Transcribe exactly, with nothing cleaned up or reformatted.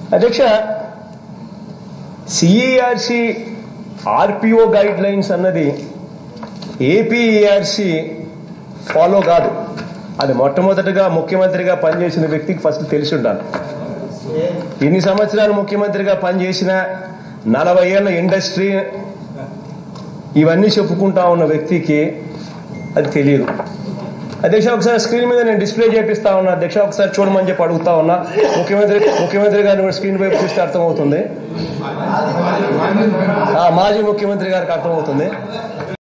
అధ్యక్ష, CERC RPO guidelines అన్నది APERC follow కాదు. అది మొట్టమొదటిగా ముఖ్యమంత్రిగా పనిచేసిన వ్యక్తికి ఫస్ట్ తెలిసి ఉండాలి. ఎన్ని సంవత్సరాలు ముఖ్యమంత్రిగా పనిచేసిన, నలభై ఏళ్ళ ఇండస్ట్రీ, ఇవన్నీ చెప్పుకుంటా ఉన్న వ్యక్తికి అది తెలియదు. అధ్యక్ష, ఒకసారి స్క్రీన్ మీద నేను డిస్ప్లే చేపిస్తా ఉన్నా. అధ్యక్ష, ఒకసారి చూడమని చెప్పి అడుగుతా ఉన్నా. ముఖ్యమంత్రి ముఖ్యమంత్రి గారిని స్క్రీన్ వైపు చూస్తే అర్థమవుతుంది, మాజీ ముఖ్యమంత్రి గారికి అర్థమవుతుంది.